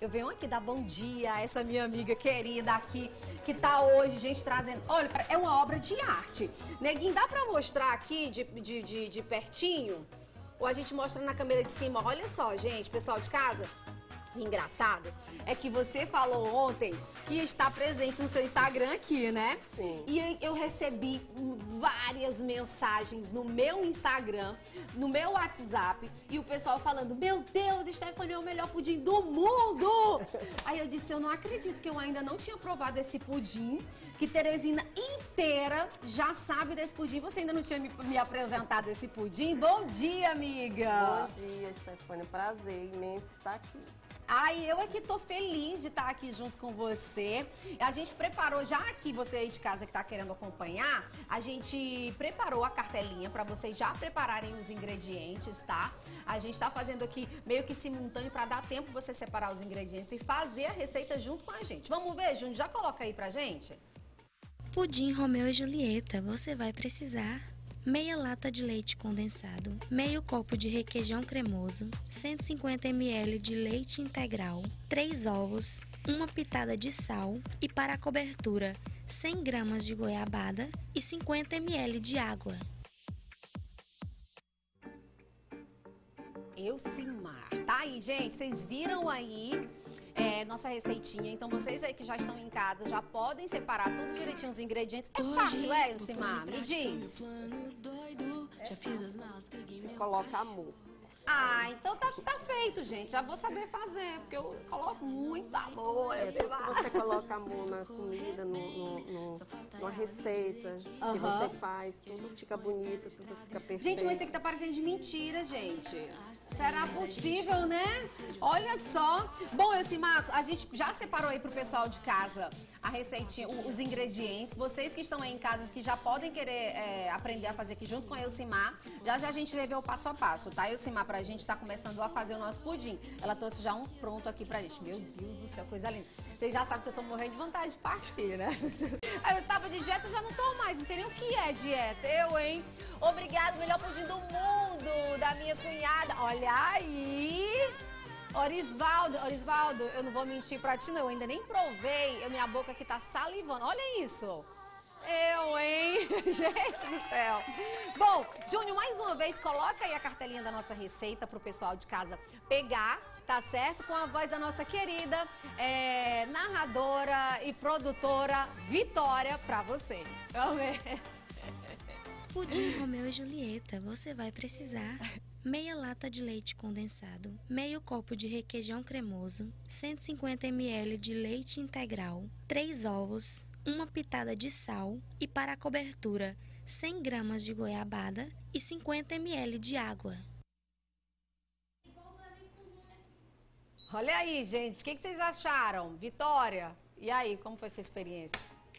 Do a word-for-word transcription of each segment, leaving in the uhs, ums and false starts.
Eu venho aqui dar bom dia a essa minha amiga querida aqui, que tá hoje, gente, trazendo... Olha, é uma obra de arte. Neguinho, dá pra mostrar aqui de, de, de, de pertinho? Ou a gente mostra na câmera de cima? Olha só, gente, pessoal de casa. Engraçado é que você falou ontem que está presente no seu Instagram aqui, né? Sim. E eu recebi várias mensagens no meu Instagram, no meu WhatsApp, e o pessoal falando: meu Deus, Stephanie é o melhor pudim do mundo! Aí eu disse: eu não acredito que eu ainda não tinha provado esse pudim, que Teresina inteira já sabe desse pudim. Você ainda não tinha me, me apresentado esse pudim? Bom dia, amiga! Bom dia, Stephanie. Prazer imenso estar aqui. Ai, eu é que tô feliz de estar aqui junto com você. A gente preparou, já aqui, você aí de casa que tá querendo acompanhar, a gente preparou a cartelinha para vocês já prepararem os ingredientes, tá? A gente tá fazendo aqui meio que simultâneo para dar tempo você separar os ingredientes e fazer a receita junto com a gente. Vamos ver, Júnior? Já coloca aí pra gente? Pudim Romeu e Julieta, você vai precisar meia lata de leite condensado, meio copo de requeijão cremoso, cento e cinquenta mililitros de leite integral, três ovos, uma pitada de sal e, para a cobertura, cem gramas de goiabada e cinquenta mililitros de água. Elcimar. Tá aí, gente, vocês viram aí é, nossa receitinha. Então vocês aí que já estão em casa já podem separar tudo direitinho os ingredientes. É fácil, é, Elcimar? Me diz. Você coloca amor. Ah, então tá, tá feito, gente. Já vou saber fazer, porque eu coloco muito amor. É, tudo que você coloca amor na comida, no, no, no, numa receita Uhum. que você faz, tudo fica bonito, tudo fica perfeito. Gente, mas isso aqui tá parecendo de mentira, gente. Será possível, né? Olha só. Bom, Elcimar, a gente já separou aí pro pessoal de casa a receitinha, os ingredientes. Vocês que estão aí em casa, que já podem querer é, aprender a fazer aqui junto com a Elcimar, já já a gente vai ver o passo a passo, tá, Elcimar? Pra gente tá começando a fazer o nosso pudim. Ela trouxe já um pronto aqui pra gente. Meu Deus do céu, coisa linda. Vocês já sabem que eu tô morrendo de vontade de partir, né? Eu tava de dieta, eu já não tô mais. Não sei nem o que é dieta. Eu, hein? Obrigado, melhor pudim do mundo, da minha cunhada. Olha aí! Orisvaldo, Orisvaldo, eu não vou mentir pra ti, não. Eu ainda nem provei. Eu, minha boca aqui tá salivando. Olha isso! Eu, hein? Gente do céu. Bom, Júnior, mais uma vez, coloca aí a cartelinha da nossa receita pro pessoal de casa pegar, tá certo? Com a voz da nossa querida é, narradora e produtora Vitória pra vocês. Vamos ver. Pudim Romeu e Julieta, você vai precisar meia lata de leite condensado, meio copo de requeijão cremoso, cento e cinquenta mililitros de leite integral, três ovos, uma pitada de sal e, para a cobertura, cem gramas de goiabada e cinquenta mililitros de água. Olha aí, gente, o que, que vocês acharam? Vitória, e aí, como foi sua experiência?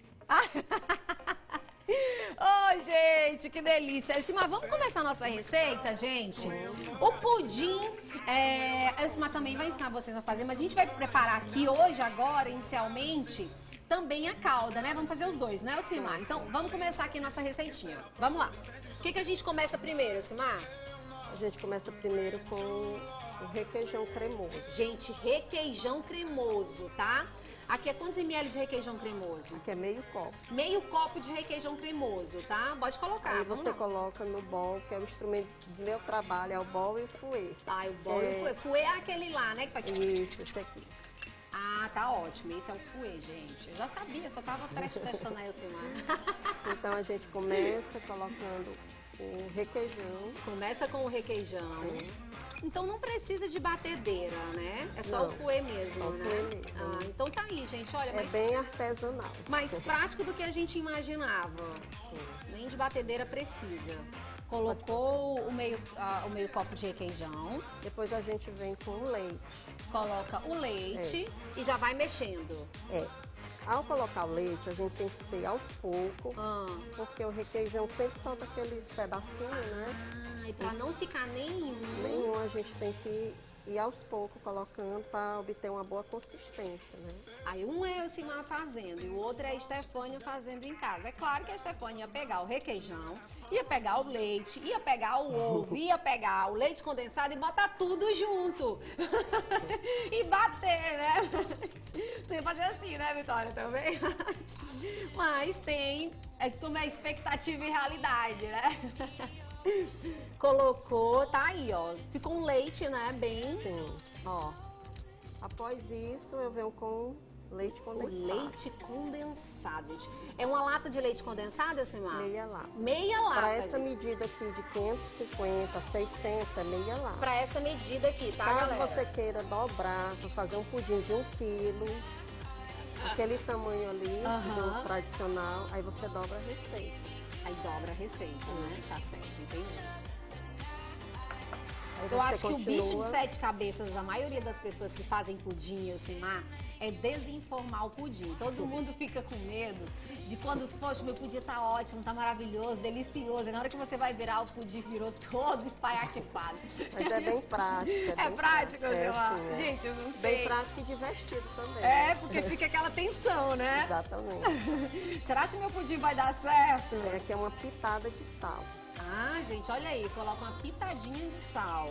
Oi, gente, que delícia. Elcimar, vamos começar a nossa receita, gente? O pudim, é, Elcimar também vai ensinar vocês a fazer, mas a gente vai preparar aqui hoje, agora, inicialmente, também a calda, né? Vamos fazer os dois, né, Elcimar? Então, vamos começar aqui nossa receitinha. Vamos lá. O que, que a gente começa primeiro, Elcimar? A gente começa primeiro com o requeijão cremoso. Gente, requeijão cremoso, tá? Aqui é quantos ml de requeijão cremoso? Aqui é meio copo. Meio copo de requeijão cremoso, tá? Pode colocar. Aí vamos você lá. coloca no bol, que é o instrumento do meu trabalho, é o bol e o fouet. Ah, o bol é... e o fouet. Fouet é aquele lá, né? Que faz... Isso, esse aqui. Ah, tá ótimo. Esse é o fouet, gente. Eu já sabia, só tava testando aí assim mais. Então a gente começa colocando o requeijão. Começa com o requeijão. Sim. Então não precisa de batedeira, né? É só não, o fouet mesmo, só né? o fouet mesmo. Ah, então tá aí, gente. Olha, é mas... bem artesanal. Mais prático do que a gente imaginava. Sim. Nem de batedeira precisa. Colocou o meio, uh, o meio copo de requeijão. Depois a gente vem com o leite. Coloca o leite é. e já vai mexendo. É. Ao colocar o leite, a gente tem que ser aos poucos, ah. porque o requeijão sempre solta aqueles pedacinhos, né? Ah, e pra não ficar nenhum. Nenhum, a gente tem que ir aos poucos colocando para obter uma boa consistência, né? Aí um é o Elcimar fazendo e o outro é a Estefânia fazendo em casa. É claro que a Estefânia ia pegar o requeijão, ia pegar o leite, ia pegar o ovo, ia pegar o leite condensado e botar tudo junto. E bater, né? Tu ia fazer assim, né, Vitória, também? Mas tem, é como é expectativa e realidade, né? Colocou, tá aí, ó. Ficou um leite, né, bem... Sim. Ó. Após isso, eu venho com leite O condensado. leite condensado, gente. É uma lata de leite condensado, Elcimar? Meia lata. Meia lata, Para essa gente. medida aqui de quinhentos e cinquenta, seiscentos, é meia lata. Pra essa medida aqui, tá, Caso galera? você queira dobrar, para fazer um pudim de um quilo, aquele tamanho ali, Aham. do tradicional, aí você dobra a receita. Aí dobra a receita, né? Tá certo, entendi. Aí Eu você acho que o bicho de continua- sete cabeças, a maioria das pessoas que fazem pudim, assim, lá, é desinformar o pudim. Todo mundo fica com medo de quando, poxa, meu pudim tá ótimo, tá maravilhoso, delicioso. E na hora que você vai virar, o pudim virou todo espaiatifado. Mas é bem prático. É bem prático, É, Elcimar? sim, é. Gente, eu não sei. Bem prático e divertido também. É, porque fica aquela tensão, né? Exatamente. Será que meu pudim vai dar certo? É, aqui é uma pitada de sal. Ah, gente, olha aí, coloca uma pitadinha de sal.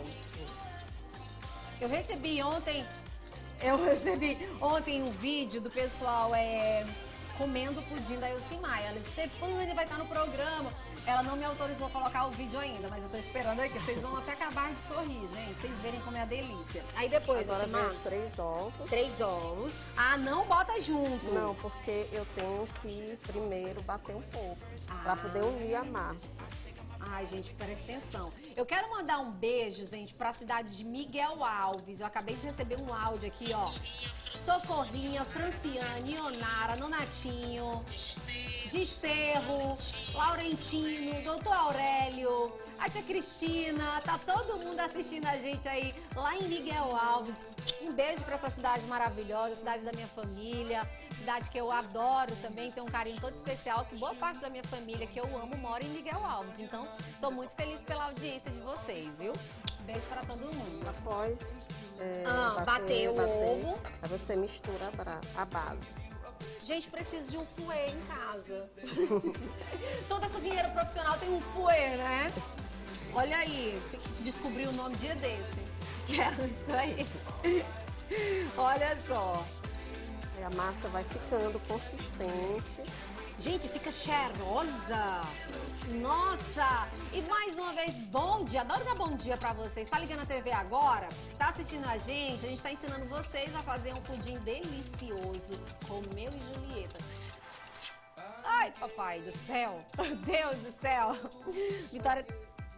Eu recebi ontem, eu recebi ontem um vídeo do pessoal é, comendo o pudim da Elcimar. Ela disse, Stefânia vai estar no programa. Ela não me autorizou a colocar o vídeo ainda, mas eu tô esperando aqui. Vocês vão se acabar de sorrir, gente. Vocês verem como é a delícia. Aí depois, Agora vem Elcimar, os três ovos. três ovos. Ah, não bota junto. Não, porque eu tenho que primeiro bater um pouco, Ah. para poder unir a massa. Ai, gente, presta atenção. Eu quero mandar um beijo, gente, pra cidade de Miguel Alves. Eu acabei de receber um áudio aqui, ó. Socorrinha, Franciane, Ionara, Nonatinho, Desterro, Laurentino, doutor Aurélio, a tia Cristina. Tá todo mundo assistindo a gente aí lá em Miguel Alves. Um beijo pra essa cidade maravilhosa, cidade da minha família, cidade que eu adoro também, tem um carinho todo especial, que boa parte da minha família que eu amo mora em Miguel Alves. Então, tô muito feliz pela audiência de vocês, viu? Beijo pra todo mundo. Após é, Ah, bater o ovo. Aí você mistura a, bra- a base. Gente, preciso de um fouet em casa. Toda cozinheira profissional tem um fouet, né? Olha aí, descobri o nome dia desse. Quero isso aí. Olha só. Aí a massa vai ficando consistente. Gente, fica cheirosa. Nossa! E mais uma vez, bom dia. Adoro dar bom dia pra vocês. Tá ligando a T V agora? Tá assistindo a gente? A gente tá ensinando vocês a fazer um pudim delicioso. Romeu e Julieta. Ai, papai do céu. Deus do céu. Vitória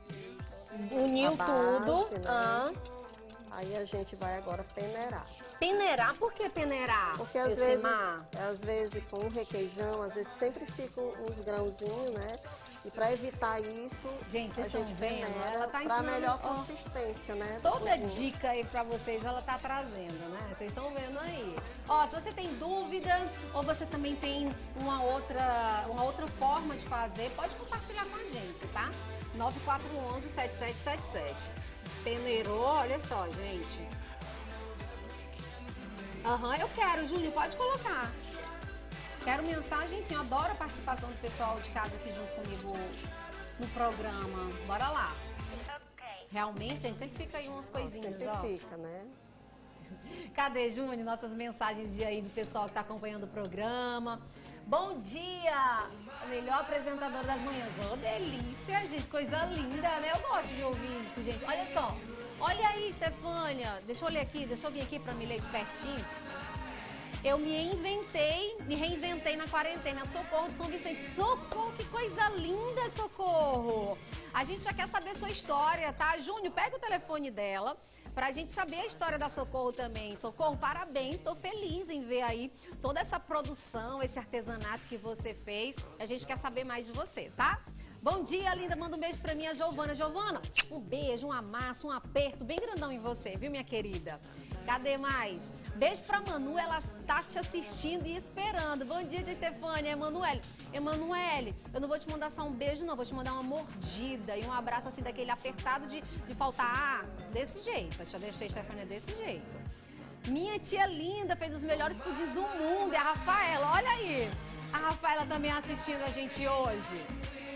uniu A base, tudo. né? Ah. Aí a gente vai agora peneirar. Peneirar? Por que peneirar? Porque às vezes, Elcimar? às vezes com o requeijão, às vezes sempre ficam uns grãozinhos, né? E para evitar isso, Gente, vocês a gente estão vendo? peneira Ela tá para ensinando, melhor ó. consistência, né? do Toda pudim. dica aí pra vocês ela tá trazendo, né? Vocês estão vendo aí. Ó, se você tem dúvidas ou você também tem uma outra, uma outra forma de fazer, pode compartilhar com a gente, tá? nove quatro um um, sete sete sete sete. Peneirou, olha só, gente. Aham, eu quero, Júlio, pode colocar. Quero mensagem sim, eu adoro a participação do pessoal de casa aqui junto comigo no programa. Bora lá. Realmente, gente, sempre fica aí umas coisinhas, Sempre ó. fica, né? Cadê, Júnior? Nossas mensagens de aí do pessoal que está acompanhando o programa. Bom dia! O melhor apresentador das manhãs. Ô, delícia, gente. Coisa linda, né? Eu gosto de ouvir isso, gente. Olha só. Olha aí, Stefânia. Deixa eu olhar aqui, deixa eu vir aqui para me ler de pertinho. Eu me inventei, me reinventei na quarentena. Socorro de São Vicente. Socorro, que coisa linda, Socorro! A gente já quer saber sua história, tá? Júnior, pega o telefone dela pra gente saber a história da Socorro também. Socorro, parabéns, estou feliz em ver aí toda essa produção, esse artesanato que você fez. A gente quer saber mais de você, tá? Bom dia, linda. Manda um beijo pra mim, a Giovana. Giovana, um beijo, um amasso, um aperto bem grandão em você, viu, minha querida? Cadê mais? Beijo pra Manu, ela está te assistindo e esperando. Bom dia, tia Stefânia. Emanuele. Emanuele, eu não vou te mandar só um beijo, não. Vou te mandar uma mordida e um abraço, assim, daquele apertado de, de faltar ar. Desse jeito. Eu te deixei, Stefânia, desse jeito. Minha tia linda fez os melhores pudins do mundo. É a Rafaela, olha aí. A Rafaela também assistindo a gente hoje.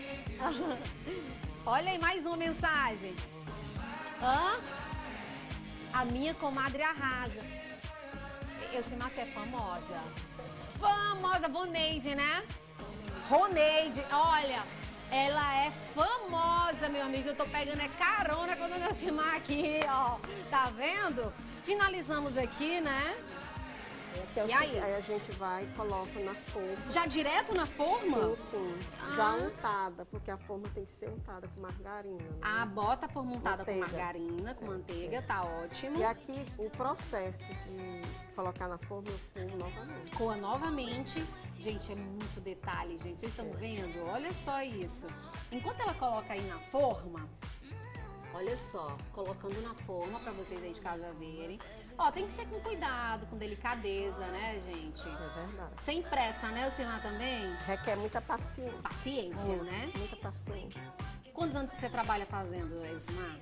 Olha aí, mais uma mensagem. Hã? A minha comadre arrasa. Elcimar, você é famosa. Famosa, Voneide, né? Roneide, olha, ela é famosa, meu amigo. Eu tô pegando é carona com a dona Elcimar aqui, ó. Tá vendo? Finalizamos aqui, né? Que é o E seguinte, aí? aí a gente vai e coloca na forma. Já direto na forma? Sim, sim. Ah. Já untada, porque a forma tem que ser untada com margarina. Né? Ah, bota a forma untada com Manteiga. margarina, com manteiga, tá ótimo. E aqui o processo de colocar na forma eu forno novamente. Coa novamente. Gente, é muito detalhe, gente. Vocês estão vendo? Olha só isso. Enquanto ela coloca aí na forma, olha só, colocando na forma para vocês aí de casa verem. Ó, tem que ser com cuidado, com delicadeza, né, gente? É verdade. Sem pressa, né, Elcimar, também? Requer muita paciência. Paciência, Muito, né? Muita paciência. Quantos anos que você trabalha fazendo, Elcimar?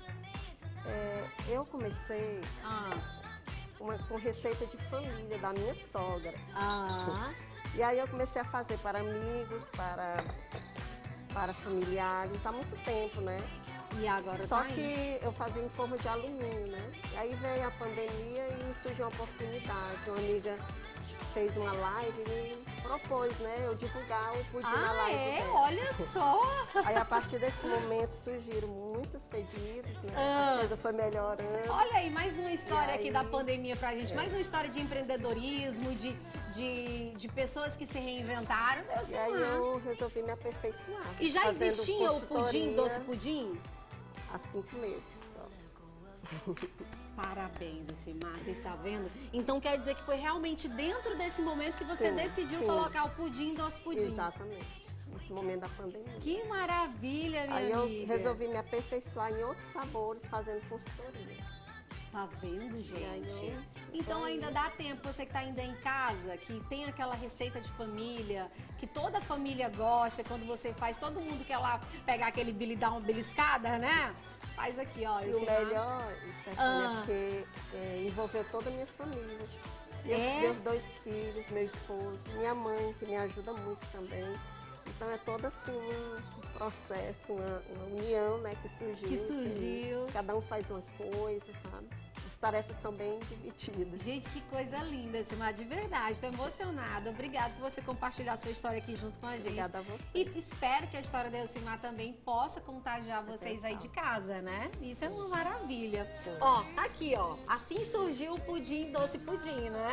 É, eu comecei Ah, uma, com receita de família da minha sogra. ah, E aí eu comecei a fazer para amigos, para, para familiares, há muito tempo, né? e agora Só tá aí. que eu fazia em forma de alumínio, né? E aí veio a pandemia e me surgiu uma oportunidade. Uma amiga fez uma live e me propôs, né? Eu divulgar o pudim na Ah, live é? dela. Olha só! Aí a partir desse momento surgiram muitos pedidos, né? Ah. As coisas foram melhorando. Olha aí, mais uma história E aqui aí? da pandemia pra gente. É. Mais uma história de empreendedorismo, de, de, de pessoas que se reinventaram. Deus E aí eu resolvi me aperfeiçoar. E já fazendo existia o pudim, consultoria doce pudim? Há cinco meses só. Parabéns, Elcimar, você está vendo? Então quer dizer que foi realmente dentro desse momento que você Sim, decidiu sim. colocar o pudim, doce pudim. Exatamente. Nesse momento da pandemia. Que maravilha, minha Aí eu amiga. resolvi me aperfeiçoar em outros sabores, fazendo consultoria. Tá vendo, gente? aí, Então foi. ainda dá tempo, você que tá ainda em casa, que tem aquela receita de família, que toda a família gosta, quando você faz, todo mundo quer lá pegar aquele bili, dar uma beliscada, né? Faz aqui, ó. E o Elcimar. melhor, Stefania, Ah. é porque é, envolveu toda a minha família. Meus, É? meus dois filhos, meu esposo, minha mãe, que me ajuda muito também. Então é todo assim um processo, uma, uma união, né, que surgiu. Que assim. surgiu. Cada um faz uma coisa, sabe? As tarefas são bem divididas. Gente, que coisa linda, Elcimar, de verdade. Estou emocionada. Obrigada por você compartilhar sua história aqui junto com a gente. Obrigada a você. E espero que a história da Elcimar também possa contagiar vocês aí de casa, né? Isso é uma maravilha. Ó, tá aqui, ó. Assim surgiu o pudim, doce pudim, né?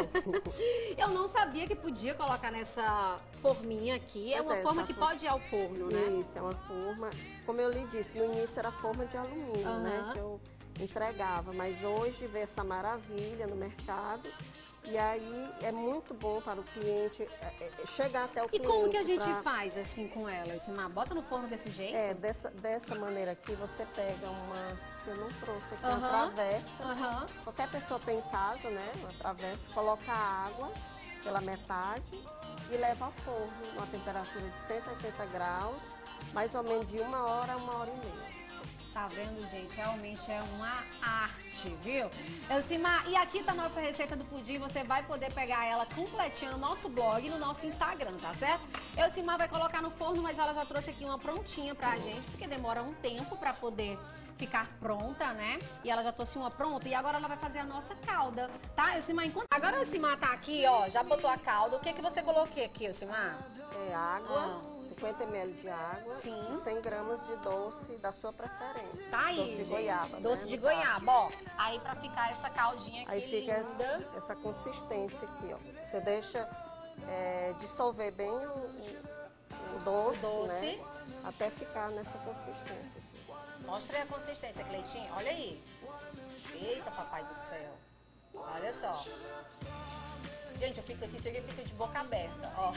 Eu não sabia que podia colocar nessa forminha aqui. É Pois uma é, forma essa que forma- pode ir ao forno, né? Isso, é uma forma, como eu lhe disse, no início era forma de alumínio, Aham. né, que eu entregava, mas hoje vê essa maravilha no mercado e aí é muito bom para o cliente é, é, chegar até o E cliente. como que a gente pra- faz assim com ela, Elcimar? Bota no forno desse jeito? É, dessa, dessa maneira aqui você pega uma, que eu não trouxe aqui, uma Aham. travessa, Aham. qualquer pessoa tem em casa, né, uma travessa, coloca a água pela metade e leva ao forno, numa temperatura de cento e oitenta graus, mais ou menos de uma hora a uma hora e meia. Tá vendo, gente? Realmente é uma arte, viu? Elcimar, e aqui tá a nossa receita do pudim. Você vai poder pegar ela completinha no nosso blog e no nosso Instagram, tá certo? Elcimar vai colocar no forno, mas ela já trouxe aqui uma prontinha pra gente, porque demora um tempo pra poder ficar pronta, né? E ela já trouxe uma pronta e agora ela vai fazer a nossa calda, tá? Elcimar, enquanto... Agora o Elcimar tá aqui, ó, já botou a calda. O que que você colocou aqui, Elcimar? É água, Ah. cinquenta mililitros de água Sim. e cem gramas de doce da sua preferência. Tá aí, doce de gente. goiaba. Doce né, de no caso. goiaba, ó. Aí pra ficar essa caldinha aqui Aí fica linda. essa, essa consistência aqui, ó. Você deixa é, dissolver bem o, o- o doce, O doce. né? Até ficar nessa consistência aqui. Mostra aí a consistência, Cleitinho. Olha aí. Eita, papai do céu. Olha só. Gente, eu fico aqui, chega e fico de boca aberta, ó.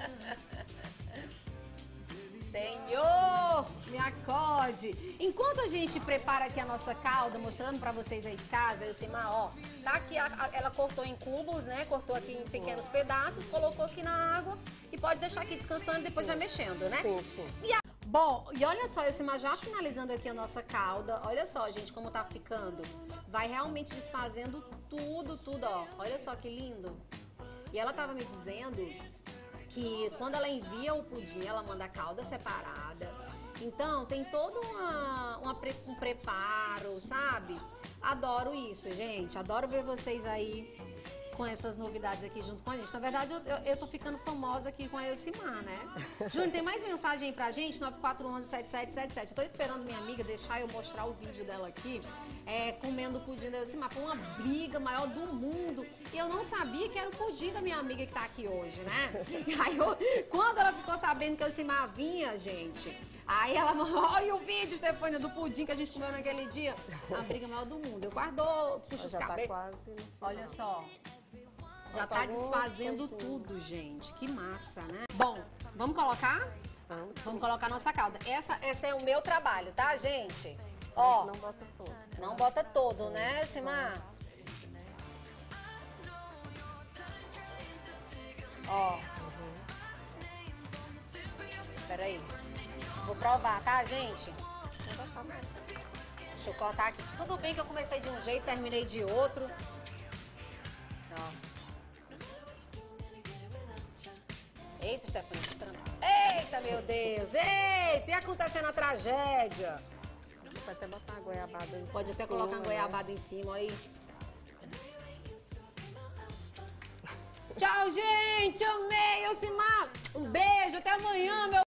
Senhor, me acorde. Enquanto a gente prepara aqui a nossa calda, mostrando pra vocês aí de casa, Elcimar, ó, tá aqui, a- a- ela cortou em cubos, né? Cortou aqui em pequenos pedaços, colocou aqui na água e pode deixar aqui descansando e depois vai mexendo, né? Sim, sim. E a- Bom, e olha só, Elcimar, já finalizando aqui a nossa calda, olha só, gente, como tá ficando. Vai realmente desfazendo tudo, tudo, ó. Olha só que lindo. E ela tava me dizendo que quando ela envia o pudim, ela manda a calda separada. Então, tem todo uma, uma pre- um preparo, sabe? Adoro isso, gente. Adoro ver vocês aí com essas novidades aqui junto com a gente. Na verdade, eu, eu, eu tô ficando famosa aqui com a Elcimar, né? Júnior, tem mais mensagem aí pra gente? nove quatro um um, sete sete sete sete. Eu tô esperando minha amiga deixar eu mostrar o vídeo dela aqui, é, comendo o pudim da Elcimar. Foi uma briga maior do mundo. E eu não sabia que era o pudim da minha amiga que tá aqui hoje, né? Aí, eu, quando ela ficou sabendo que a Elcimar vinha, gente, aí ela falou, olha o vídeo, Stefânia, do pudim que a gente comeu naquele dia. A briga maior do mundo. Eu guardou, puxa os cabelos. Tá quase no final. Olha só. Já tá desfazendo tudo, gente. Que massa, né? Bom, vamos colocar? Vamos, Vamos colocar nossa calda. Essa, esse é o meu trabalho, tá, gente? Ó, não bota todo. não bota todo, né, Elcimar? Ó. Espera aí. Vou provar, tá, gente? Deixa eu cortar aqui. Tudo bem que eu comecei de um jeito, terminei de outro. Ó. Eita, Stefânia, estranho. Eita, meu Deus! Eita, e acontecendo a tragédia? Pode até botar uma goiabada em cima. Pode até colocar uma goiabada em cima aí. Tchau, gente! Amei, Elcimar! Um beijo, até amanhã, meu